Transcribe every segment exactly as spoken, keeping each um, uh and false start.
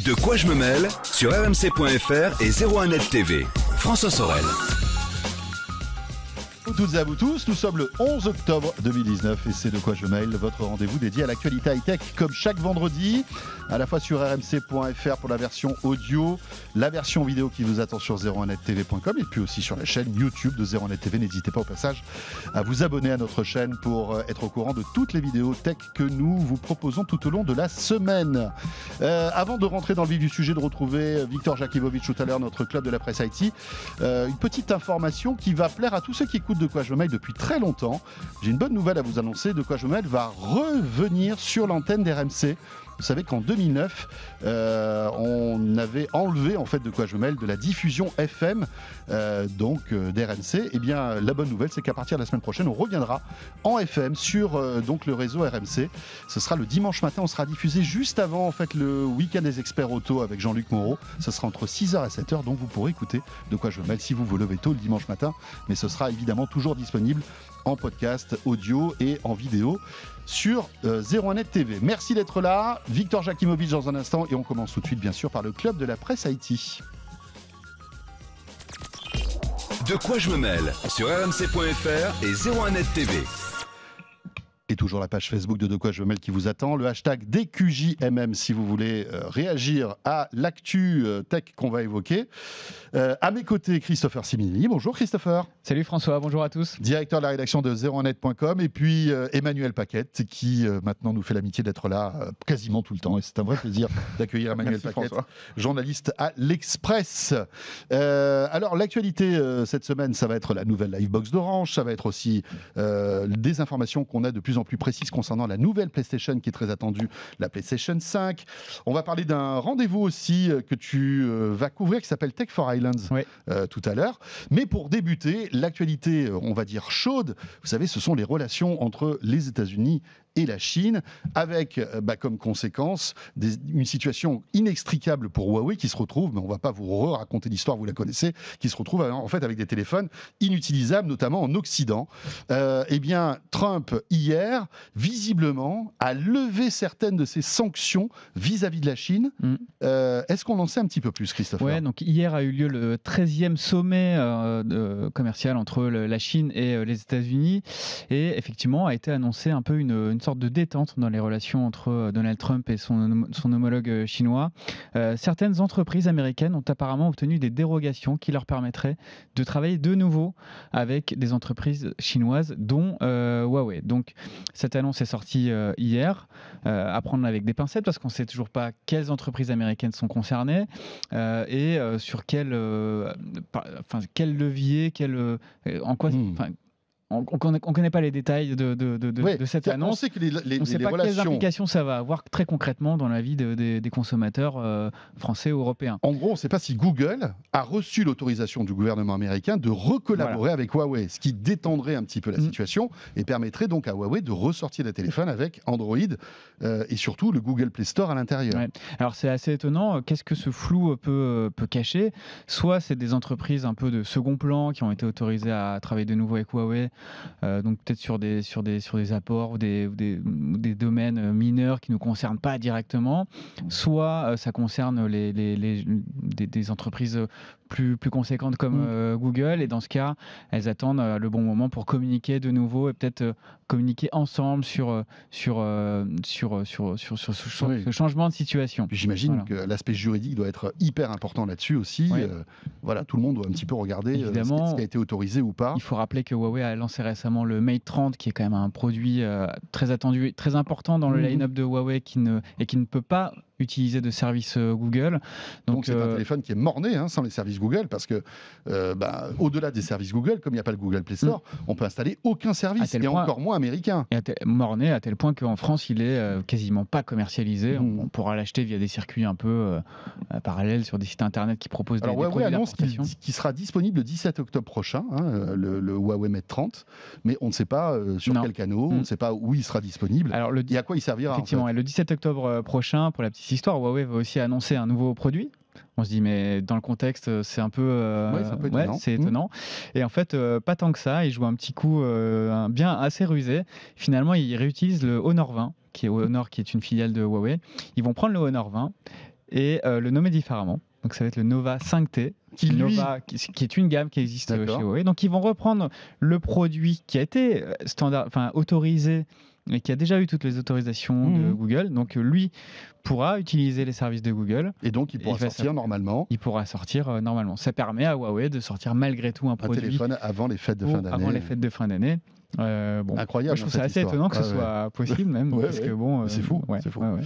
De quoi je me mêle sur R M C point F R et zéro un net T V. François Sorel. Toutes et à vous tous, nous sommes le onze octobre deux mille dix-neuf et c'est De quoi je mêle, votre rendez-vous dédié à l'actualité high-tech comme chaque vendredi, à la fois sur R M C point F R pour la version audio, la version vidéo qui vous attend sur zéro un net T V point com et puis aussi sur la chaîne YouTube de zéro un net T V. N'hésitez pas au passage à vous abonner à notre chaîne pour être au courant de toutes les vidéos tech que nous vous proposons tout au long de la semaine. Euh, avant de rentrer dans le vif du sujet, de retrouver Victor Jakivovic tout à l'heure, notre club de la presse I T, euh, une petite information qui va plaire à tous ceux qui écoutent De quoi je me mêle depuis très longtemps. J'ai une bonne nouvelle à vous annoncer. De quoi je me mêle va revenir sur l'antenne d'R M C. Vous savez qu'en deux mille neuf, euh, on avait enlevé en fait De quoi je me mêle de la diffusion F M euh, donc euh, d'R M C. Et bien la bonne nouvelle, c'est qu'à partir de la semaine prochaine, on reviendra en F M sur euh, donc le réseau R M C. Ce sera le dimanche matin. On sera diffusé juste avant en fait le week-end des experts auto avec Jean-Luc Moreau. Ce sera entre six heures et sept heures, donc vous pourrez écouter De quoi je me mêle si vous vous levez tôt le dimanche matin. Mais ce sera évidemment toujours disponible en podcast, audio et en vidéo sur euh, zéro un net T V. Merci d'être là. Victor Jakimovic dans un instant et on commence tout de suite bien sûr par le club de la presse I T. De quoi je me mêle sur R M C point F R et zéro un net T V. Et toujours la page Facebook de De quoi je me mêle qui vous attend, le hashtag D Q J M M si vous voulez euh, réagir à l'actu euh, tech qu'on va évoquer. Euh, à mes côtés, Christopher Siminelli. Bonjour Christopher. Salut François, bonjour à tous. Directeur de la rédaction de zéro un net point com et puis euh, Emmanuel Paquette qui euh, maintenant nous fait l'amitié d'être là euh, quasiment tout le temps et c'est un vrai plaisir d'accueillir Emmanuel Merci, Paquette, François. Journaliste à l'Express. Euh, alors l'actualité euh, cette semaine, ça va être la nouvelle Livebox d'Orange, ça va être aussi euh, des informations qu'on a de plus en plus précises concernant la nouvelle PlayStation qui est très attendue, la PlayStation cinq. On va parler d'un rendez-vous aussi euh, que tu euh, vas couvrir qui s'appelle Tech for Islands Oui. euh, tout à l'heure. Mais pour débuter, l'actualité, euh, on va dire chaude, vous savez, ce sont les relations entre les États-Unis et la Chine, avec euh, bah, comme conséquence des, une situation inextricable pour Huawei qui se retrouve, mais on ne va pas vous raconter l'histoire, vous la connaissez, qui se retrouve en fait avec des téléphones inutilisables, notamment en Occident. Euh, eh bien, Trump, hier, visiblement, a levé certaines de ses sanctions vis-à-vis de la Chine. Mm. Euh, est-ce qu'on en sait un petit peu plus, Christophe ? Ouais, donc hier a eu lieu le treizième sommet euh, de, commercial entre le, la Chine et euh, les États-Unis, et effectivement a été annoncé un peu une, une sorte de détente dans les relations entre Donald Trump et son, son homologue chinois. Euh, certaines entreprises américaines ont apparemment obtenu des dérogations qui leur permettraient de travailler de nouveau avec des entreprises chinoises, dont euh, Huawei. Donc cette annonce est sortie euh, hier, euh, à prendre avec des pincettes parce qu'on ne sait toujours pas quelles entreprises américaines sont concernées euh, et euh, sur quel, euh, par, enfin, quel levier, quel, euh, en quoi... Mmh. On ne connaît, connaît pas les détails de, de, de, ouais, de cette annonce. On sait que les, les, on ne sait les pas relations... quelles implications ça va avoir très concrètement dans la vie de, de, des consommateurs euh, français ou européens. En gros, on ne sait pas si Google a reçu l'autorisation du gouvernement américain de recollaborer voilà. avec Huawei, ce qui détendrait un petit peu la mmh. situation et permettrait donc à Huawei de ressortir des téléphones avec Android euh, et surtout le Google Play Store à l'intérieur. Ouais. Alors c'est assez étonnant. Qu'est-ce que ce flou peut, peut cacher ? Soit c'est des entreprises un peu de second plan qui ont été autorisées à travailler de nouveau avec Huawei, euh, donc peut-être sur des, sur des, sur des apports ou des, ou des, des domaines mineurs qui ne nous concernent pas directement, soit euh, ça concerne les, les, les, des, des entreprises plus, plus conséquentes comme mmh. euh, Google, et dans ce cas, elles attendent euh, le bon moment pour communiquer de nouveau et peut-être euh, communiquer ensemble sur, euh, sur, euh, sur, sur, sur, sur, sur, sur oui. ce changement de situation. Puis j'imagine voilà. que l'aspect juridique doit être hyper important là-dessus aussi. Oui. Euh, voilà, tout le monde doit un petit peu regarder Évidemment, euh, ce qui a été autorisé ou pas. Il faut rappeler que Huawei a lancé récemment le Mate trente, qui est quand même un produit euh, très attendu, très important dans le mmh. line-up de Huawei qui ne, et qui ne peut pas utiliser de service euh, Google. Donc, Donc c'est euh... un téléphone qui est mort-né hein, sans les services Google, parce que euh, bah, au-delà des services Google, comme il n'y a pas le Google Play Store, mmh. on peut installer aucun service, et point... encore moins américain. Et tel... mort-né à tel point qu'en France, il est euh, quasiment pas commercialisé. Mmh. On, on pourra l'acheter via des circuits un peu euh, parallèles sur des sites internet qui proposent Alors, des, des Huawei produits annonce qu'il, qu'il sera disponible le dix-sept octobre prochain, hein, le, le Huawei Mate trente, mais on ne sait pas euh, sur non. quel canot, mmh. on ne sait pas où il sera disponible. Alors, le... et à quoi il servira. Effectivement, en fait. Et le dix-sept octobre prochain, pour la petite histoire, Huawei va aussi annoncer un nouveau produit. On se dit, mais dans le contexte, c'est un peu, euh, ouais, c'est, un peu étonnant. Ouais, c'est étonnant. Mmh. Et en fait, euh, pas tant que ça. Il joue un petit coup euh, un, bien assez rusé. Finalement, il réutilise le Honor vingt, qui est Honor, qui est une filiale de Huawei. Ils vont prendre le Honor vingt et euh, le nommer différemment. Donc ça va être le Nova cinq T, Qui, lui- Nova, qui, qui est une gamme qui existe euh, D'accord. chez Huawei. Donc ils vont reprendre le produit qui a été euh, standard, enfin autorisé et qui a déjà eu toutes les autorisations de Mhm. Google. Donc euh, lui pourra utiliser les services de Google. Et donc, il pourra il va sortir normalement Il pourra sortir euh, normalement. Ça permet à Huawei de sortir malgré tout un un produit téléphone avant les fêtes de pour- fin d'année. avant les fêtes de fin d'année. Euh, bon, Incroyable, moi, je trouve hein, ça cette assez histoire. étonnant que ce Ouais, ouais. soit possible même, Ouais, parce ouais. que bon, euh, C'est fou, ouais, c'est fou. ouais, ouais.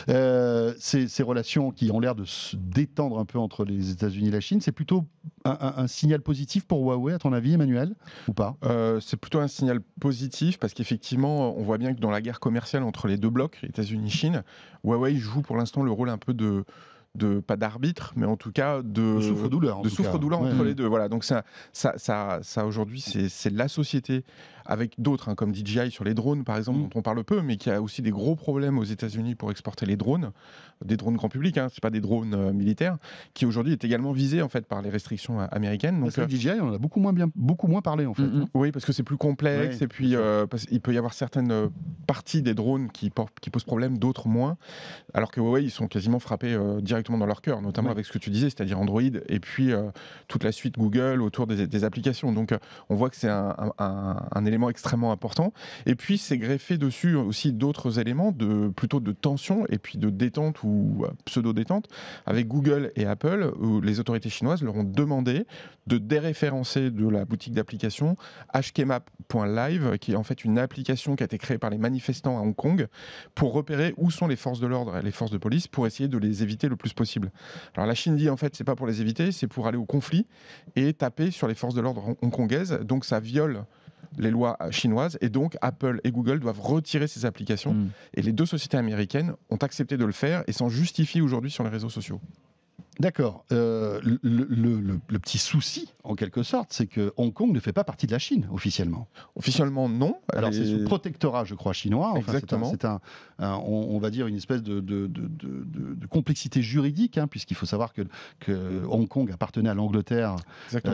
Euh, ces, ces relations qui ont l'air de se détendre un peu entre les États-Unis et la Chine, c'est plutôt un, un- un signal positif pour Huawei, à ton avis, Emmanuel, ou pas? Euh, c'est plutôt un signal positif parce qu'effectivement, on voit bien que dans la guerre commerciale entre les deux blocs, États-Unis et Chine, Huawei joue pour l'instant le rôle un peu de, de pas d'arbitre, mais en tout cas de, De souffre-douleur, en de tout souffre-douleur cas. entre Ouais. les deux. Voilà, donc ça, ça, ça, ça aujourd'hui, c'est c'est la société avec d'autres, hein, comme D J I sur les drones, par exemple, Mm. dont on parle peu, mais qui a aussi des gros problèmes aux États-Unis pour exporter les drones, des drones grand public, hein, c'est pas des drones euh, militaires, qui aujourd'hui est également visé en fait par les restrictions euh, américaines. Donc, Donc, euh, D J I, on en a beaucoup moins, bien, beaucoup moins parlé, en fait. Mm, mm. oui, parce que c'est plus complexe Ouais, et puis bien sûr. euh, parce qu'il peut y avoir certaines euh, parties des drones qui, por- qui posent problème, d'autres moins. Alors que Huawei, ils sont quasiment frappés euh, directement dans leur cœur, notamment Ouais. avec ce que tu disais, c'est-à-dire Android et puis euh, toute la suite Google autour des, des applications. Donc euh, on voit que c'est un, un- un- un élément extrêmement important. Et puis c'est greffé dessus aussi d'autres éléments, de, plutôt de tension et puis de détente ou euh, pseudo-détente avec Google et Apple, où les autorités chinoises leur ont demandé de déréférencer de la boutique d'applications hkmap point live, qui est en fait une application qui a été créée par les manifestants à Hong Kong pour repérer où sont les forces de l'ordre et les forces de police pour essayer de les éviter le plus possible. Alors la Chine dit en fait c'est pas pour les éviter, c'est pour aller au conflit et taper sur les forces de l'ordre hong- hongkongaises. Donc ça viole les lois chinoises et donc Apple et Google doivent retirer ces applications. Mm. Et les deux sociétés américaines ont accepté de le faire et s'en justifient aujourd'hui sur les réseaux sociaux. D'accord. Euh, le, le- le- le petit souci, en quelque sorte, c'est que Hong Kong ne fait pas partie de la Chine, officiellement. Officiellement non. Alors, c'est Les- sous protectorat, je crois, chinois. Enfin, Exactement. C'est un, c'est un- un- on, on va dire, une espèce de, de- de- de- de- de complexité juridique, hein, puisqu'il faut savoir que, que Hong Kong appartenait à l'Angleterre. Exactement.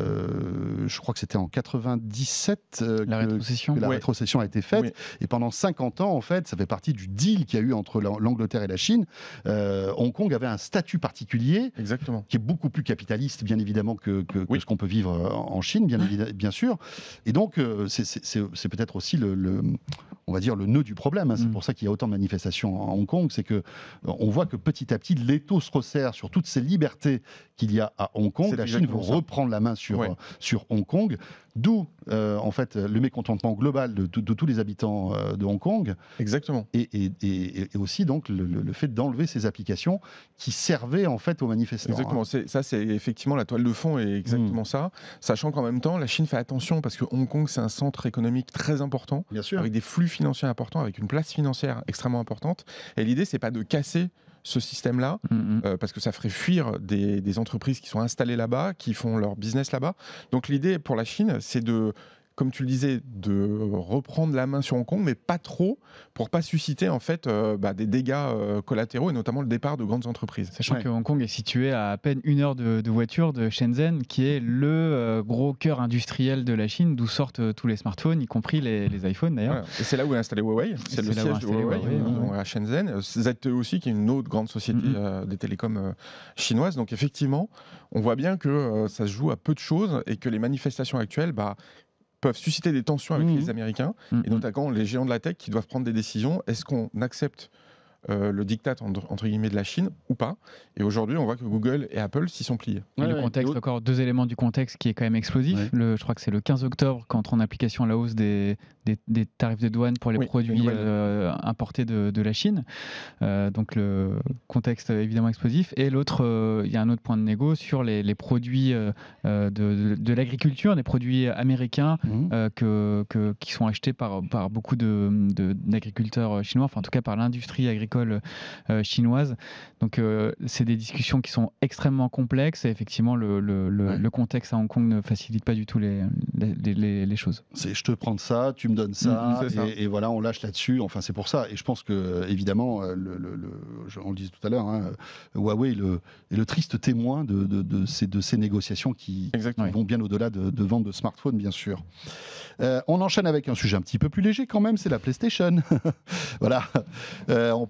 euh, je crois que c'était en quatre-vingt-dix-sept euh, La que, rétrocession. que la Ouais. rétrocession a été faite. Oui. Et pendant cinquante ans, en fait, ça fait partie du deal qu'il y a eu entre l'Ang- l'Angleterre et la Chine. Euh, Hong Kong avait un statut particulier Exactement. qui est beaucoup plus capitaliste, bien évidemment, que, que- que Oui. ce qu'on peut vivre euh, en Chine, bien, évidemment, bien sûr. Et donc, euh, c'est- c'est c'est- c'est peut-être aussi le, le- on va dire, le nœud du problème. hein. C'est Mm. pour ça qu'il y a autant de manifestations à Hong Kong. C'est que euh, on voit que petit à petit, l'étau se resserre sur toutes ces libertés qu'il y a à Hong Kong. C'est La Chine veut exactement ça. reprendre la main sur, Ouais. euh, sur Hong Kong. D'où, euh, en fait, le mécontentement global de, de- de tous les habitants euh, de Hong Kong. Exactement. Et, et- et- et aussi, donc, le, le- le fait d'enlever ces applications qui servaient, en fait, aux manifestants. hein. Exactement. C'est- Ça, c'est effectivement la toile de fond est exactement Mm. ça. Sachant qu'en même temps, la Chine fait attention parce que Hong Kong, c'est un centre économique très important, Bien sûr. avec des flux financiers importants, avec une place financière extrêmement importante. Et l'idée, c'est pas de casser ce système-là, Mm, mm. euh, parce que ça ferait fuir des, des entreprises qui sont installées là-bas, qui font leur business là-bas. Donc l'idée pour la Chine, c'est de, comme tu le disais, de reprendre la main sur Hong Kong, mais pas trop, pour pas susciter en fait euh, bah, des dégâts euh, collatéraux et notamment le départ de grandes entreprises. Sachant Ouais. que Hong Kong est situé à à peine une heure de, de voiture de Shenzhen, qui est le euh, gros cœur industriel de la Chine, d'où sortent euh, tous les smartphones, y compris les, les iPhones d'ailleurs. Voilà. Et c'est là où est installé Huawei, c'est le c'est là où est siège de installé Huawei, Huawei, euh, ouais. à Shenzhen. Z T E aussi, qui est une autre grande société Mhm. euh, des télécoms euh, chinoises. Donc effectivement, on voit bien que euh, ça se joue à peu de choses et que les manifestations actuelles bah, peuvent susciter des tensions avec Mhm. les Américains, Mm, et notamment les géants de la tech qui doivent prendre des décisions. Est-ce qu'on accepte euh, le diktat entre, entre guillemets de la Chine ou pas? Et aujourd'hui, on voit que Google et Apple s'y sont pliés. Et Ouais, le ouais. contexte, Et au- encore deux éléments du contexte qui est quand même explosif. Ouais. Le, je crois que c'est le quinze octobre qu'entre en application la hausse des, des, des tarifs de douane pour les Oui, les produits nouvelles. euh, importés de, de la Chine. Euh, donc le contexte euh, évidemment explosif. Et l'autre, euh, il y a un autre point de négo sur les, les produits euh, euh, de, de, de l'agriculture, des produits américains Mhm. euh, que, que- qui sont achetés par, par beaucoup de, de- d'agriculteurs chinois, enfin en tout cas par l'industrie agricole euh, chinoise. Donc euh, c'est des discussions qui sont extrêmement complexes et effectivement le, le, le, Ouais. le contexte à Hong Kong ne facilite pas du tout les, les, les, les choses. C'est je te prends de ça, tu me donnes ça, Mhm, c'est ça. et, et voilà, on lâche là-dessus. Enfin, c'est pour ça. Et je pense que, évidemment, euh, le, le- le- je- on le disait tout à l'heure, hein, Huawei est le, est le triste témoin de, de- de ces, de ces négociations qui, Exactement. qui vont bien au-delà de, de vente de smartphones, bien sûr. Euh, on enchaîne avec un sujet un petit peu plus léger quand même, c'est la PlayStation. Voilà. Euh, on passe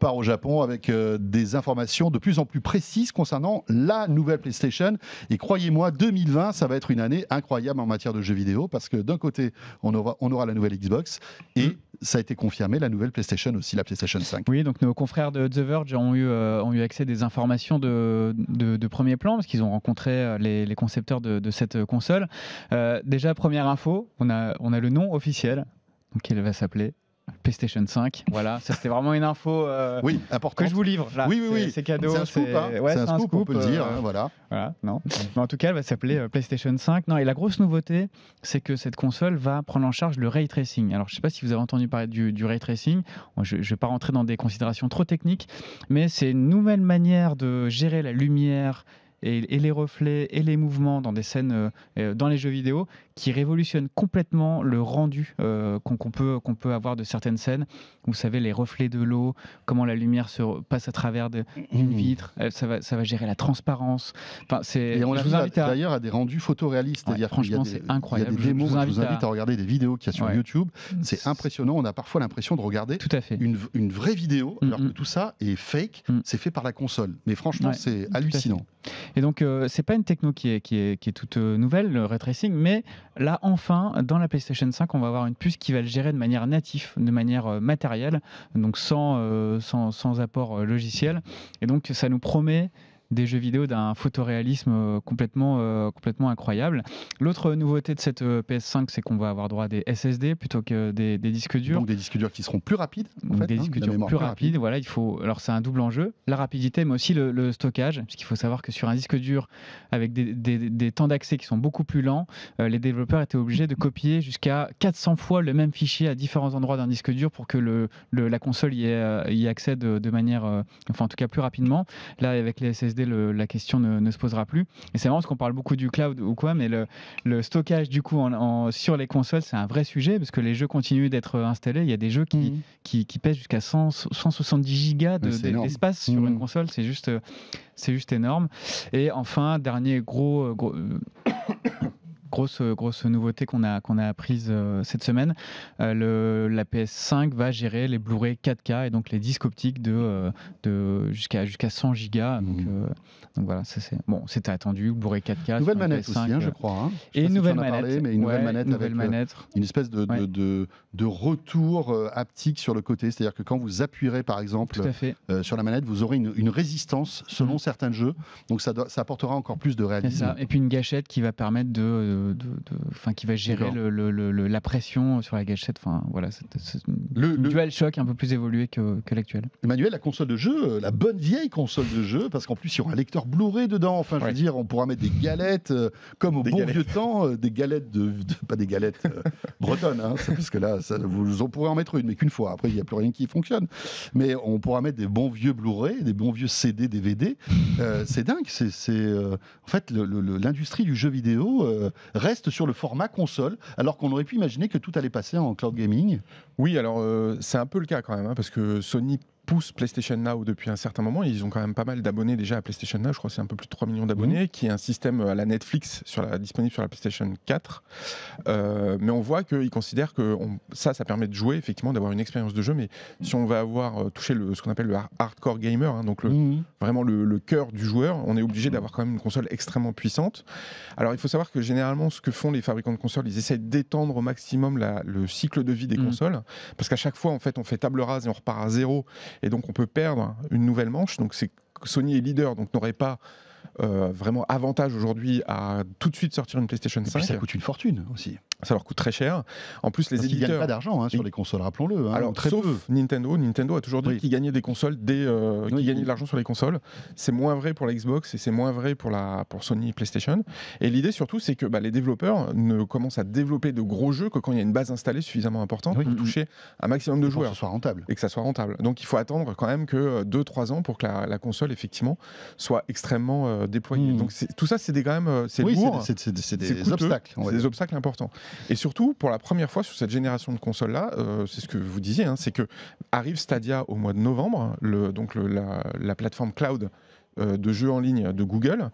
part au Japon avec euh, des informations de plus en plus précises concernant la nouvelle PlayStation. Et croyez-moi, deux mille vingt, ça va être une année incroyable en matière de jeux vidéo parce que d'un côté, on aura, on aura la nouvelle Xbox et mmh. ça a été confirmé, la nouvelle PlayStation aussi, la PlayStation cinq. Oui, donc nos confrères de The Verge ont eu, euh, ont eu accès à des informations de, de, de premier plan parce qu'ils ont rencontré les, les concepteurs de, de cette console. Euh, déjà, première info, on a, on a le nom officiel, donc elle va s'appeler PlayStation cinq, voilà, ça c'était vraiment une info euh, oui, que je vous livre. Là. Oui, oui, oui. C'est cadeau. C'est un scoop, hein. ouais, c'est un, un scoop, scoop, on peut le dire. euh, hein, voilà. voilà, non. Mais en tout cas, elle va s'appeler euh, PlayStation cinq. Non, et la grosse nouveauté, c'est que cette console va prendre en charge le ray tracing. Alors, je ne sais pas si vous avez entendu parler du, du ray tracing. Moi, je ne vais pas rentrer dans des considérations trop techniques, mais c'est une nouvelle manière de gérer la lumière et, et les reflets et les mouvements dans des scènes, euh, dans les jeux vidéo, qui révolutionne complètement le rendu euh, qu'on, qu'on peut, qu'on peut avoir de certaines scènes. Vous savez, les reflets de l'eau, comment la lumière se passe à travers de, une vitre, ça va, ça va gérer la transparence. Enfin, c'est, et on je arrive vous invite à... d'ailleurs à des rendus photoréalistes. Ouais, C'est-à-dire franchement, qu'il y a des, c'est incroyable. Il y a des démos, je vous invite, je vous invite à... à... à regarder des vidéos qu'il y a sur ouais. YouTube. C'est impressionnant. On a parfois l'impression de regarder Tout à fait. Une, une vraie vidéo, mm-hmm. alors que tout ça est fake. Mm. C'est fait par la console. Mais franchement, ouais, c'est hallucinant. Et donc, euh, c'est pas une techno qui est, qui est, qui est toute euh, nouvelle, le ray tracing, mais là, enfin, dans la PlayStation cinq, on va avoir une puce qui va le gérer de manière native, de manière euh, matérielle, donc sans, euh, sans, sans apport euh, logiciel. Et donc, ça nous promet des jeux vidéo d'un photoréalisme euh, complètement, euh, complètement incroyable. L'autre nouveauté de cette euh, P S cinq, c'est qu'on va avoir droit à des S S D plutôt que des, des disques durs. Donc des disques durs qui seront plus rapides. En donc fait, des hein, disques durs plus, plus rapides. Rapide. Voilà, il faut. Alors c'est un double enjeu, la rapidité, mais aussi le, le stockage, puisqu'il faut savoir que sur un disque dur avec des, des, des temps d'accès qui sont beaucoup plus lents, euh, les développeurs étaient obligés de copier jusqu'à quatre cents fois le même fichier à différents endroits d'un disque dur pour que le, le, la console y, ait, y accède de, de manière, euh, enfin en tout cas plus rapidement. Là, avec les S S D, le, la question Ne, ne se posera plus. Et c'est marrant parce qu'on parle beaucoup du cloud ou quoi, mais le, le stockage du coup en, en, sur les consoles, c'est un vrai sujet parce que les jeux continuent d'être installés. Il y a des jeux qui, mmh. qui, qui pèsent jusqu'à cent, cent soixante-dix gigas de, de, d'espace mmh. sur une console. C'est juste, c'est juste énorme. Et enfin, dernier gros... gros Grosse, grosse nouveauté qu'on a, qu'on a apprise euh, cette semaine, euh, le, la P S cinq va gérer les Blu-ray quatre K et donc les disques optiques de, euh, de jusqu'à, jusqu'à cent gigas. Donc, mmh. euh, donc voilà, ça c'est bon, c'était attendu. Blu-ray quatre K. Nouvelle manette P S cinq, aussi, hein, je crois. Hein. Je et une nouvelle si manette. Parlé, mais une nouvelle ouais, manette nouvelle avec manette. Euh, une espèce de, ouais. de, de, de retour euh, haptique sur le côté. C'est-à-dire que quand vous appuierez par exemple euh, sur la manette, vous aurez une, une résistance selon mmh. certains jeux. Donc ça, doit, ça apportera encore plus de réalisme. Ça. Et puis une gâchette qui va permettre de, de, de, de Enfin, qui va gérer le, le, le, la pression sur la gâchette. Enfin, voilà, c'est, c'est le, le DualShock un peu plus évolué que, que l'actuel. Emmanuel, la console de jeu, la bonne vieille console de jeu, parce qu'en plus il y aura un lecteur Blu-ray dedans. Enfin, je ouais. veux dire, on pourra mettre des galettes euh, comme au des bon galettes. vieux temps, euh, des galettes de, de pas des galettes euh, bretonnes, hein, parce que là, ça, vous on pourrait en mettre une, mais qu'une fois. Après, il n'y a plus rien qui fonctionne. Mais on pourra mettre des bons vieux Blu-ray, des bons vieux C D, D V D. Euh, c'est dingue. C'est, c'est euh, en fait le, le, l'industrie du jeu vidéo euh, reste sur le format console, alors qu'on aurait pu imaginer que tout allait passer en cloud gaming. Oui, alors euh, c'est un peu le cas quand même, hein, parce que Sony pousse PlayStation Now depuis un certain moment. Ils ont quand même pas mal d'abonnés déjà à PlayStation Now. Je crois que c'est un peu plus de trois millions d'abonnés, mmh. qui est un système à la Netflix sur la, disponible sur la PlayStation quatre. Euh, mais on voit qu'ils considèrent que on, ça, ça permet de jouer, effectivement, d'avoir une expérience de jeu. Mais si on va avoir euh, touché le, ce qu'on appelle le hardcore gamer, hein, donc le, mmh. vraiment le, le cœur du joueur, on est obligé d'avoir quand même une console extrêmement puissante. Alors il faut savoir que généralement, ce que font les fabricants de consoles, ils essayent d'étendre au maximum la, le cycle de vie des mmh. consoles, parce qu'à chaque fois, en fait, on fait table rase et on repart à zéro. Et donc, on peut perdre une nouvelle manche. Donc, c'est, Sony est leader, donc n'aurait pas euh, vraiment avantage aujourd'hui à tout de suite sortir une PlayStation cinq. Et puis ça coûte une fortune aussi. Ça leur coûte très cher. En plus, les Parce éditeurs... Ils gagnent pas d'argent hein, sur les consoles, rappelons-le. Hein, Alors, très sauf peu. Nintendo. Nintendo a toujours dit oui. qu'ils gagnaient des consoles, dès, euh, oui, qu'ils gagnaient oui. de l'argent sur les consoles. C'est moins vrai pour la Xbox et c'est moins vrai pour, la, pour Sony PlayStation. Et l'idée surtout, c'est que bah, les développeurs ne commencent à développer de gros jeux que quand il y a une base installée suffisamment importante oui. pour toucher un maximum de et joueurs. Pour que ce soit rentable. Et que ça soit rentable. Donc il faut attendre quand même que deux à trois ans pour que la, la console, effectivement, soit extrêmement euh, déployée. Mmh. Donc c'est, tout ça, c'est des, quand même c'est oui, lourd. C'est, c'est, c'est, c'est des c'est obstacles. C'est des obstacles importants. Et surtout, pour la première fois sur cette génération de consoles-là, euh, c'est ce que vous disiez, hein, c'est que arrive Stadia au mois de novembre, le, donc le, la, la plateforme cloud euh, de jeux en ligne de Google. Mm.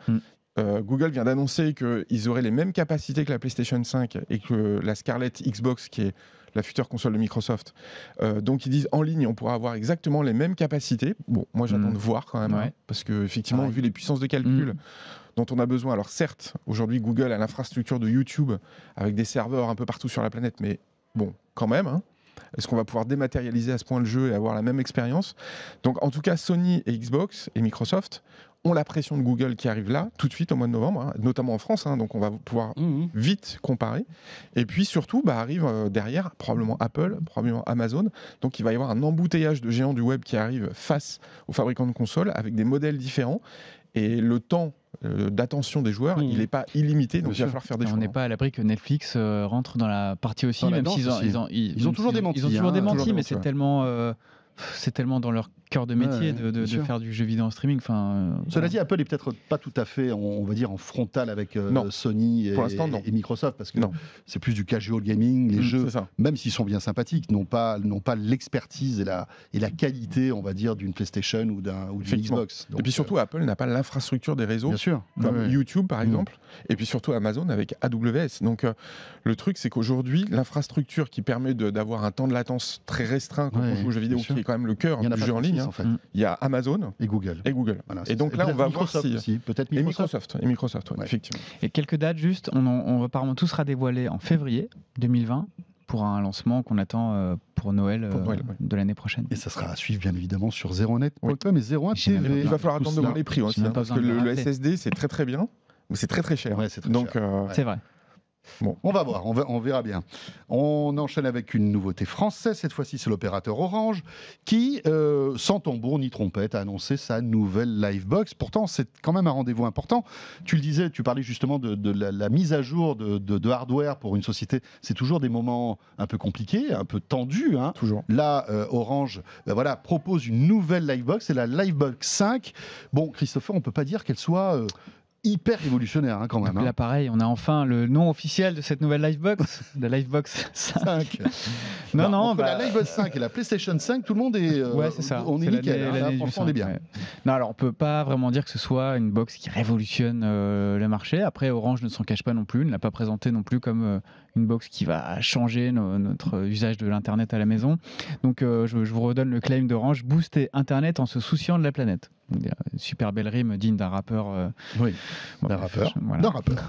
Euh, Google vient d'annoncer qu'ils auraient les mêmes capacités que la PlayStation cinq et que la Scarlett Xbox, qui est la future console de Microsoft. Euh, donc ils disent en ligne, on pourra avoir exactement les mêmes capacités. Bon, moi j'attends Mmh. de voir quand même, Ouais. hein, parce que effectivement, Ouais. vu les puissances de calcul Mmh. dont on a besoin, alors certes, aujourd'hui Google a l'infrastructure de YouTube avec des serveurs un peu partout sur la planète, mais bon, quand même. Hein. Est-ce qu'on va pouvoir dématérialiser à ce point le jeu et avoir la même expérience? Donc en tout cas, Sony et Xbox et Microsoft ont la pression de Google qui arrive là, tout de suite au mois de novembre, hein, notamment en France, hein, donc on va pouvoir Mmh. vite comparer. Et puis surtout, bah, arrive euh, derrière probablement Apple, probablement Amazon. Donc il va y avoir un embouteillage de géants du web qui arrive face aux fabricants de consoles avec des modèles différents. Et le temps euh, d'attention des joueurs, Mmh. il n'est pas illimité, donc Bien il va sûr. falloir faire des On choix. n'est pas à l'abri que Netflix euh, rentre dans la partie aussi, Dans la même danse s'ils ont, aussi. ils ont, ils, Ils ont même toujours s'ils démenti, Ils ont toujours hein, démenti, toujours mais démenti, c'est ouais. tellement, euh, c'est tellement dans leur cœur de métier Ouais, de, de- bien de sûr. faire du jeu vidéo en streaming. Enfin, euh, Cela voilà. dit, Apple est peut-être pas tout à fait, on va dire, en frontal avec euh, Non. Sony et, Pour l'instant, non. et Microsoft, parce que Non. c'est plus du casual gaming. Les Mm, jeux, C'est ça. même s'ils sont bien sympathiques, n'ont pas, n'ont pas l'expertise et la, et la qualité, on va dire, d'une PlayStation ou d'un ou d'une Effectivement. Xbox. Et puis surtout, Apple n'a pas l'infrastructure des euh, réseaux bien sûr, comme Ouais, ouais. YouTube par Mm. exemple, et puis surtout Amazon avec A W S. Donc euh, le truc, c'est qu'aujourd'hui, l'infrastructure qui permet de- d'avoir un temps de latence très restreint quand Ouais, on joue aux jeux vidéo, bien sûr. qui est quand même le cœur Il y en a du pas jeu en ligne, trente-six, hein, en fait. Mm. il y a Amazon Et Google. et Google. Voilà, Et c'est donc ça. là, on peut-être va voir Microsoft si... aussi, peut-être Et Microsoft. Microsoft, et Microsoft, ouais, Ouais. effectivement. Et quelques dates juste, on, en- on apparemment tout sera dévoilé en février deux mille vingt pour un lancement qu'on attend euh, pour Noël, Pour euh, Noël, ouais. de l'année prochaine. Et ça sera à suivre, bien évidemment, sur zéro net point com et zéro un J'ai même T V. Il va falloir Tout attendre de voir cela. les prix aussi, J'ai même hein, pas parce que besoin de le, le le rappeler. S S D, c'est très très bien, mais c'est très très cher. Ouais, c'est très Donc, cher. euh, Ouais. C'est vrai. On va voir, on, va- on verra bien. On enchaîne avec une nouveauté française, cette fois-ci c'est l'opérateur Orange, qui, euh, sans tambour ni trompette, a annoncé sa nouvelle Livebox. Pourtant, c'est quand même un rendez-vous important. Tu le disais, tu parlais justement de, de la, la mise à jour de, de- de hardware pour une société. C'est toujours des moments un peu compliqués, un peu tendus, hein. toujours. Là, euh, Orange ben voilà, propose une nouvelle Livebox, c'est la Livebox cinq. Bon, Christopher, on ne peut pas dire qu'elle soit euh, hyper révolutionnaire hein, quand même. Donc hein. là, pareil, on a enfin le nom officiel de cette nouvelle Livebox, la Livebox cinq. cinq. Non, Bah, non, entre bah, la Livebox cinq et la PlayStation cinq, tout le monde est. euh, ouais, c'est ça. On est, C'est nickel. l'année- hein, là, l'année du franchement, on est cinq, bien. ouais. Non, alors on peut pas vraiment dire que ce soit une box qui révolutionne euh, le marché. Après, Orange ne s'en cache pas non plus, ne l'a pas présenté non plus comme euh, une box qui va changer no- notre usage de l'internet à la maison. Donc, euh, je, je vous redonne le claim d'Orange: booster Internet en se souciant de la planète. Donc, une super belle rime digne d'un rappeur. euh, Oui, bon, d'un bref, rappeur. je- voilà. D'un rappeur.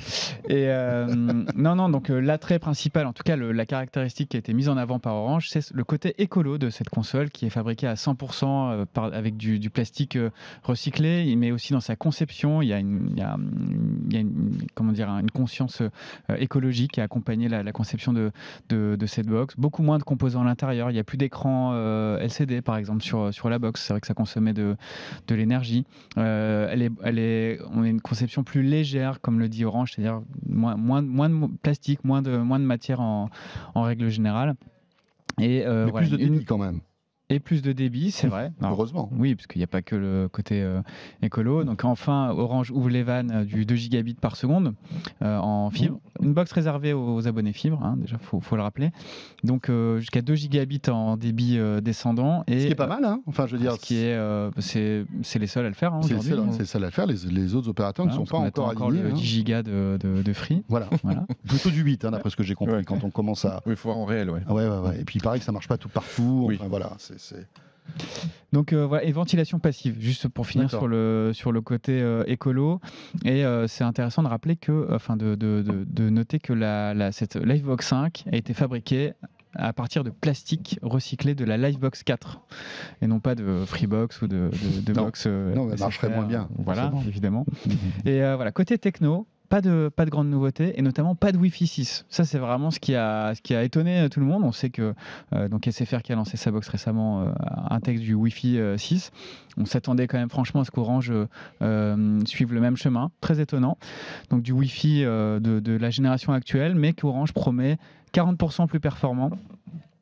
Et euh, non, non, donc euh, l'attrait principal, en tout cas le- la caractéristique qui a été mise en avant par Orange, c'est le côté écolo de cette console qui est fabriquée à cent pour cent euh, par- avec du, du plastique euh, recyclé, mais aussi dans sa conception, il y a une, il y a, il y a une, comment dire, une conscience euh, écologique qui a accompagné la, la conception de, de, de cette box. Beaucoup moins de composants à l'intérieur, il n'y a plus d'écran euh, L C D par exemple sur, sur la box, c'est vrai que ça consommait de, de l'énergie. Euh, elle est, elle est, on a une conception plus légère, comme le dit Orange, c'est-à-dire moins, moins, moins de plastique, moins de, moins de matière en, en règle générale. Et, euh, Mais voilà, plus de une- débit quand même. et plus de débit, c'est vrai. Alors, Heureusement. oui, parce qu'il n'y a pas que le côté euh, écolo. Donc enfin, Orange ouvre les vannes euh, du deux gigabits par seconde euh, en fibre. Une box réservée aux abonnés fibre, hein, déjà, il faut, faut le rappeler. Donc euh, jusqu'à deux gigabits en débit euh, descendant. Et, Ce qui est pas mal, hein. Enfin, je veux dire. ce qui est, euh, c'est c'est les seuls à le faire hein, C'est le aujourd'hui. seul- c'est le seul à le faire. Les, les autres opérateurs Voilà, ne sont parce pas qu'on attend encore encore alignés. le hein. dix gigas de, de, de free. Voilà. Voilà. Plutôt du huit, hein, d'après ce que j'ai compris, Ouais. quand on commence à. Oui, il faut voir en réel, ouais. Ah ouais, ouais, ouais. Et puis il paraît que ça marche pas tout partout. Oui. Enfin, voilà. C'est. c'est- Donc euh, voilà, et ventilation passive, juste pour finir D'accord. sur le, sur le côté euh, écolo. Et euh, c'est intéressant de rappeler que, enfin de, de, de, de noter que la, la, cette Livebox cinq a été fabriquée à partir de plastique recyclé de la Livebox quatre et non pas de Freebox ou de, de, de Non. box. euh, Non, mais elle S F R, marcherait moins bien, Voilà, forcément. évidemment. Et euh, voilà, côté techno, pas de, pas de grande nouveauté, et notamment pas de Wi-Fi six. Ça, c'est vraiment ce qui a, ce qui a étonné tout le monde. On sait que euh, donc S F R qui a lancé sa box récemment euh, intègre du Wi-Fi euh, six. On s'attendait quand même franchement à ce qu'Orange euh, suive le même chemin. Très étonnant. Donc du Wi-Fi euh, de, de la génération actuelle, mais qu'Orange promet quarante pour cent plus performant.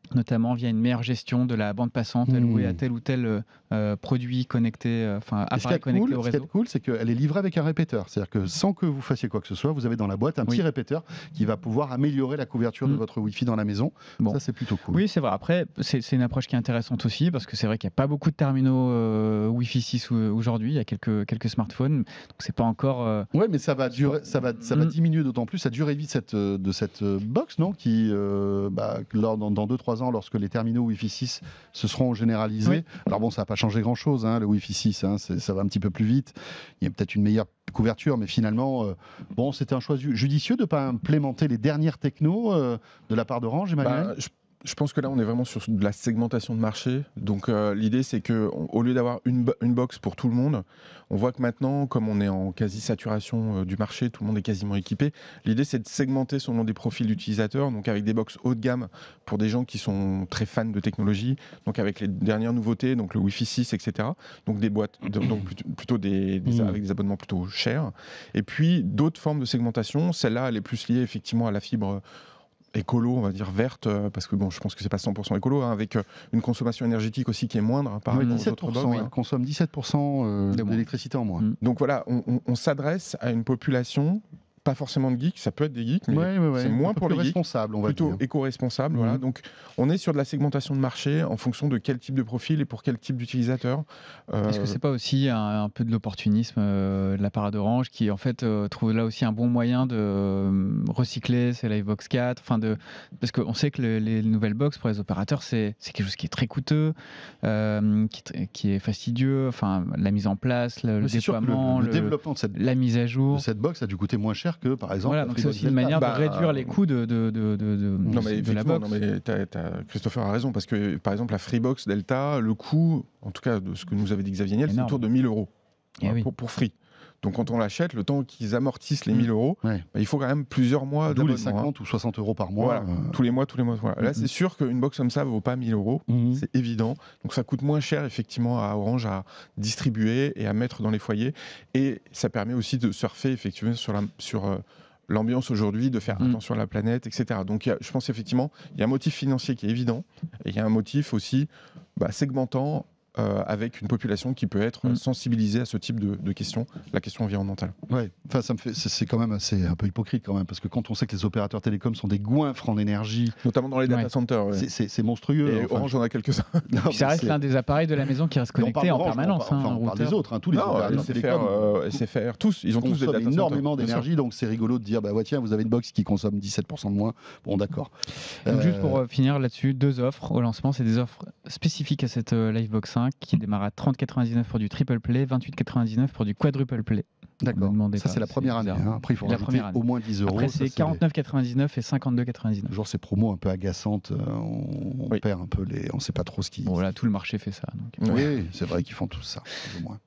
notamment via une meilleure gestion de la bande passante allouée mmh. à tel ou tel euh, produit connecté, enfin euh, appareil connecté cool, au réseau. Ce qui est cool, c'est qu'elle est livrée avec un répéteur. C'est-à-dire que sans que vous fassiez quoi que ce soit, vous avez dans la boîte un oui. petit répéteur qui va pouvoir améliorer la couverture mmh. de votre Wi-Fi dans la maison. Bon. Ça, c'est plutôt cool. Oui, c'est vrai. Après, c'est, c'est une approche qui est intéressante aussi parce que c'est vrai qu'il n'y a pas beaucoup de terminaux euh, Wi-Fi six aujourd'hui. Il y a quelques, quelques smartphones. Donc, c'est pas encore. Euh... Oui, mais ça va, durer, ça va, ça mmh. va diminuer d'autant plus la durée de vie de cette, de cette box, non qui, euh, bah, lors, dans deux trois ans, lorsque les terminaux Wi-Fi six se seront généralisés. Oui. Alors bon, ça n'a pas changé grand-chose, hein, le Wi-Fi six, hein, ça va un petit peu plus vite. Il y a peut-être une meilleure couverture, mais finalement, euh, bon, c'était un choix judicieux de ne pas implémenter les dernières technos euh, de la part d'Orange, Emmanuel. Bah, je... Je pense que là, on est vraiment sur de la segmentation de marché. Donc, euh, l'idée, c'est qu'au lieu d'avoir une, bo- une box pour tout le monde, on voit que maintenant, comme on est en quasi-saturation euh, du marché, tout le monde est quasiment équipé. L'idée, c'est de segmenter selon des profils d'utilisateurs, donc avec des box haut de gamme pour des gens qui sont très fans de technologie, donc avec les dernières nouveautés, donc le Wi-Fi six, et cetera. Donc, des boîtes, de, donc plutôt, plutôt des, des, mmh. avec des abonnements plutôt chers. Et puis, d'autres formes de segmentation. Celle-là, elle est plus liée effectivement à la fibre écolo, on va dire verte, parce que bon, je pense que c'est pas cent pour cent écolo, hein, avec une consommation énergétique aussi qui est moindre hein, par oui, rapport dix-sept pour cent, aux autres box. Elle consomme dix-sept pour cent euh, d'électricité en moins. Mmh. Donc voilà, on, on, on s'adresse à une population pas forcément de geeks, ça peut être des geeks, mais ouais, ouais, ouais. c'est moins pour les geeks, responsables, on va plutôt dire. éco-responsable. Mmh. Voilà. Donc, on est sur de la segmentation de marché en fonction de quel type de profil et pour quel type d'utilisateur. Euh... Est-ce que c'est pas aussi un, un peu de l'opportunisme euh, de la part d'Orange qui en fait euh, trouve là aussi un bon moyen de euh, recycler ces Livebox quatre, enfin de parce qu'on sait que le, les nouvelles box pour les opérateurs c'est, c'est quelque chose qui est très coûteux, euh, qui, qui est fastidieux, enfin la mise en place, le, le déploiement, le, le, le développement de cette, la mise à jour de cette box a dû coûter moins cher que par exemple. Voilà, donc c'est aussi une manière bah, de réduire les coûts de, de, de, de, de, non, mais de la box. Non, mais t'as, t'as, Christopher a raison, parce que par exemple, la Freebox Delta, le coût, en tout cas de ce que nous avait dit Xavier Niel, c'est autour de mille euros eh oui. pour, pour Free. Donc quand on l'achète, le temps qu'ils amortissent les mille euros, ouais. bah, il faut quand même plusieurs mois d'abonnement. D'où les cinquante hein. ou soixante euros par mois. Voilà, euh... tous les mois, tous les mois. Voilà. Là, mm-hmm. c'est sûr qu'une box comme ça ne vaut pas mille euros, mm-hmm. c'est évident. Donc ça coûte moins cher, effectivement, à Orange à distribuer et à mettre dans les foyers. Et ça permet aussi de surfer, effectivement, sur la... Sur, euh, l'ambiance aujourd'hui, de faire mmh. attention à la planète, et cetera. Donc y a, je pense effectivement, il y a un motif financier qui est évident, et il y a un motif aussi bah, segmentant euh, avec une population qui peut être mmh. sensibilisée à ce type de, de questions, la question environnementale. Ouais, enfin ça me fait, c'est, c'est quand même assez un peu hypocrite quand même, parce que quand on sait que les opérateurs télécoms sont des goinfres en énergie, notamment dans les data ouais. centers, ouais. c'est, c'est, c'est monstrueux. Et enfin, Orange en a quelques-uns. Non, ça reste c'est... l'un des appareils de la maison qui reste connecté en permanence. On parle, hein, on parle des autres, hein, tous les non, opérateurs S F R, télécoms, euh, S F R, tous, ils ont tous des data énormément centers, d'énergie, donc c'est rigolo de dire bah ouais tiens vous avez une box qui consomme dix-sept pour cent de moins. Bon d'accord. Donc euh... juste pour euh, finir là-dessus, deux offres au lancement, c'est des offres spécifiques à cette euh, Livebox cinq qui démarre à trente quatre-vingt-dix-neuf pour du triple play, vingt-huit quatre-vingt-dix-neuf pour du quadruple play. D'accord. Ça, c'est la première année. Hein. Après, il faut rajouter au moins dix euros. Après, c'est quarante-neuf quatre-vingt-dix-neuf et cinquante-deux quatre-vingt-dix-neuf. Toujours ces promos un peu agaçantes. On, on oui. perd un peu les. On ne sait pas trop ce qui. Bon, voilà, tout le marché fait ça. Donc. Oui, c'est vrai qu'ils font tout ça, plus ou moins.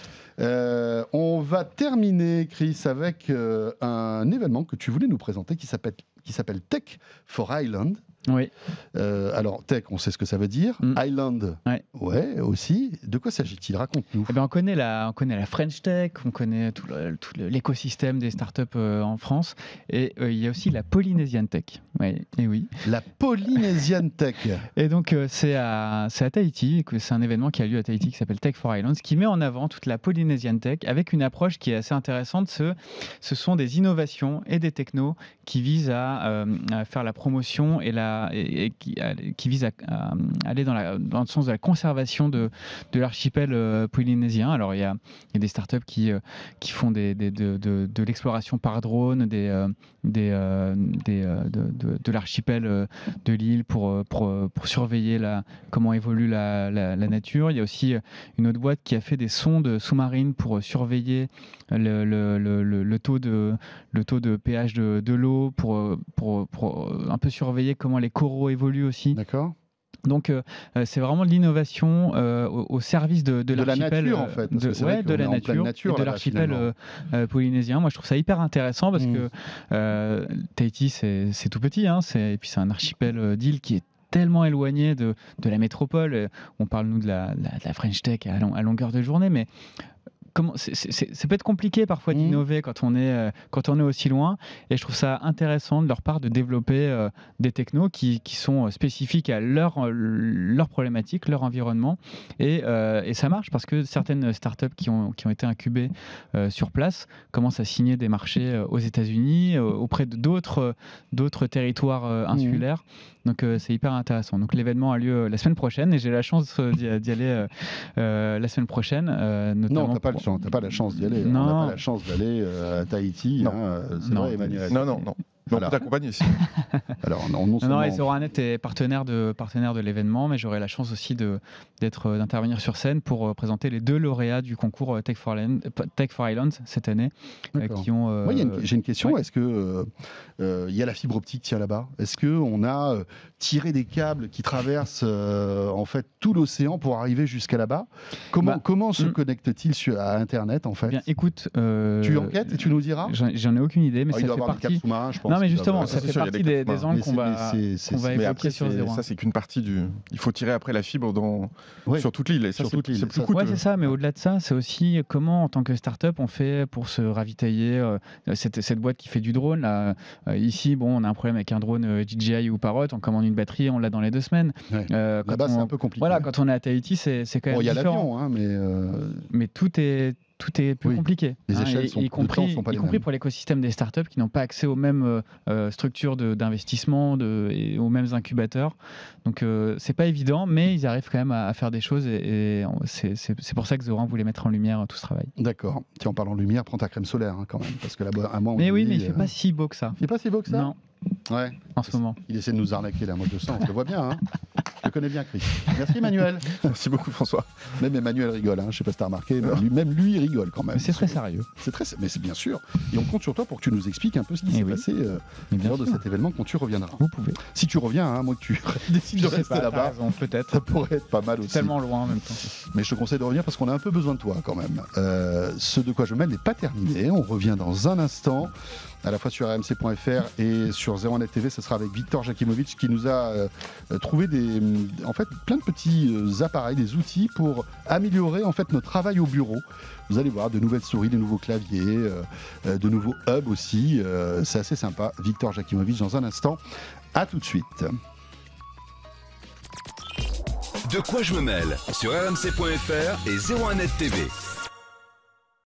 Euh, on va terminer, Chris, avec euh, un événement que tu voulais nous présenter qui s'appelle, qui s'appelle Tech for Island. Oui. Euh, alors, tech, on sait ce que ça veut dire. Mm. Island, ouais. ouais, aussi. De quoi s'agit-il ? Raconte-nous. Eh ben, on, connaît la, on connaît la French Tech, on connaît tout, le, tout le, l'écosystème des startups euh, en France. Et euh, il y a aussi la Polynesian Tech. Ouais, et oui. La Polynesian Tech. Et donc, euh, c'est, à, c'est à Tahiti. C'est un événement qui a lieu à Tahiti qui s'appelle Tech for Islands, qui met en avant toute la Polynesian Tech avec une approche qui est assez intéressante. Ce, ce sont des innovations et des technos qui visent à, euh, à faire la promotion et la Et, et qui, qui vise à, à aller dans, la, dans le sens de la conservation de, de l'archipel euh, polynésien. Alors, il y a, il y a des startups qui, euh, qui font des, des, de, de, de l'exploration par drone des, euh, des, euh, des, euh, de, de, de l'archipel euh, de l'île pour, pour, pour surveiller la, comment évolue la, la, la nature. Il y a aussi une autre boîte qui a fait des sondes sous-marines pour surveiller le, le, le, le, le, taux, de, le taux de pH de, de l'eau, pour, pour, pour un peu surveiller comment les coraux évoluent aussi. D'accord. Donc euh, c'est vraiment de l'innovation euh, au, au service de, de, de l'archipel, la nature en fait. De, ouais, de la nature, nature et de l'archipel euh, euh, polynésien. Moi je trouve ça hyper intéressant parce mmh. que euh, Tahiti c'est, c'est tout petit, hein, c'est, et puis c'est un archipel d'îles qui est tellement éloigné de, de la métropole. On parle nous de la, la, de la French Tech à, long, à longueur de journée, mais comment, c'est, c'est, c'est, ça peut être compliqué parfois Mmh. d'innover quand on est, euh, quand on est aussi loin. Et je trouve ça intéressant de leur part de développer euh, des technos qui, qui sont spécifiques à leur, leur problématique, leur environnement. Et, euh, et ça marche parce que certaines startups qui ont, qui ont été incubées euh, sur place commencent à signer des marchés euh, aux États-Unis, euh, auprès de d'autres, d'autres territoires euh, insulaires. Donc euh, c'est hyper intéressant. Donc l'événement a lieu la semaine prochaine et j'ai la chance d'y, d'y aller euh, euh, la semaine prochaine. Euh, notamment Non, t'as pas, pour... le chance, t'as pas la chance d'y aller. Non. On n'a pas la chance d'aller euh, à Tahiti. Non. Hein, c'est Non. vrai, Emmanuel. Non, non, non. Mais Voilà. on peut t'accompagner si. Alors, non, non Non, seulement... non, et Zeroanet est partenaire de, partenaire de l'événement, mais j'aurai la chance aussi de, d'être, euh, d'intervenir sur scène pour euh, présenter les deux lauréats du concours euh, Tech for Island, euh, Tech for Island cette année, euh, D'accord. qui ont. euh, Moi, il y a une- j'ai une question. ouais. Est-ce que euh, euh, il y a la fibre optique tiens là-bas? Est-ce que on a euh, tiré des câbles qui traversent euh, en fait tout l'océan pour arriver jusqu'à là-bas? Comment Bah, comment se hmm. connecte-t-il sur, à Internet en fait? Bien, écoute. euh, Tu enquêtes et tu nous diras? J'en, j'en ai aucune idée, mais Ah, il ça doit y fait avoir des partie. câbles sous-marins, je pense. Non, mais qu'il doit justement, avoir- ça c'est fait sûr, il y a partie des des, câbles des sous-marins. angles Mais qu'on c'est- va, mais c'est- c'est- qu'on va c'est- Mais évoquer après, sur c'est- Zero un. ça, c'est qu'une partie du. Il faut tirer après la fibre dans... Oui. sur toute l'île. Et ça, Sur c'est, toute l'île. c'est plus Ça- coûteux. Ouais, c'est ça, mais au-delà de ça, c'est aussi comment, en tant que start-up, on fait pour se ravitailler. euh, cette, cette boîte qui fait du drone, là, euh, ici, bon, on a un problème avec un drone euh, D J I ou Parrot, on commande une batterie, on l'a dans les deux semaines. Ouais. Euh, quand Là-bas, c'est on- un peu compliqué. Voilà, quand on est à Tahiti, c'est, c'est quand même Bon, il y a différent. l'avion, hein, mais euh, Mais tout est, tout est plus Oui. compliqué. Les hein, échelles et- sont- y de compris, temps sont pas y les compris mêmes. pour l'écosystème des startups qui n'ont pas accès aux mêmes euh, euh, structures de, d'investissement de, et aux mêmes incubateurs. Donc, euh, c'est pas évident, mais ils arrivent quand même à, à faire des choses et, et on- c'est, c'est, c'est pour ça que Zoran voulait mettre en lumière tout ce travail. d'accord. Tiens, en parlant de lumière, prends ta crème solaire hein, quand même, parce que là-bas, à moi, on Mais oui, dit, mais il fait euh, pas si beau que ça. il fait pas si beau que ça. Non, Ouais. en ce moment. Il essaie de nous arnaquer là, moi je le sens. Je le vois bien. Hein. Je le connais bien, Chris. Merci, Emmanuel. Merci beaucoup, François. Même Emmanuel rigole. Hein. Je sais pas si t'as remarqué. mais lui- même lui, il rigole quand même. Mais c'est très sérieux. C'est très, mais c'est bien sûr. Et on compte sur toi pour que tu nous expliques un peu ce qui Eh s'est oui. passé euh, Mais bien lors de sûr. cet événement quand tu reviendras. Vous pouvez. Si tu reviens, hein, moi que tu décides Je de sais rester pas, t'as là-bas, raison, peut-être. ça pourrait être pas mal aussi. Tellement loin en même temps. Mais je te conseille de revenir parce qu'on a un peu besoin de toi quand même. Euh, ce de quoi je mêle n'est pas terminé. On revient dans un instant, à la fois sur R M C point F R et sur Zero Net T V. Ce sera avec Victor Jakimovic qui nous a euh, trouvé des, en fait, plein de petits euh, appareils, des outils pour améliorer en fait notre travail au bureau. Vous allez voir de nouvelles souris, de nouveaux claviers, euh, euh, de nouveaux hubs aussi. Euh, c'est assez sympa. Victor Jakimovic dans un instant. À tout de suite. De quoi je me mêle sur R M C point F R et Zero un Net T V.